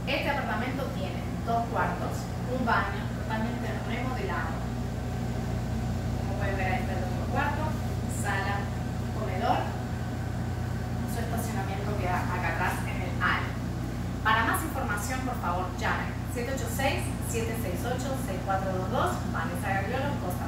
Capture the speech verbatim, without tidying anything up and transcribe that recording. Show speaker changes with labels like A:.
A: Este apartamento tiene dos cuartos, un baño totalmente remodelado. Como pueden ver, ahí está el otro cuarto, sala, comedor. Su estacionamiento queda acá atrás en el área. Para más información, por favor, llamen siete ocho seis, siete seis ocho, seis cuatro dos dos, Vanessa Gagliolo, Costa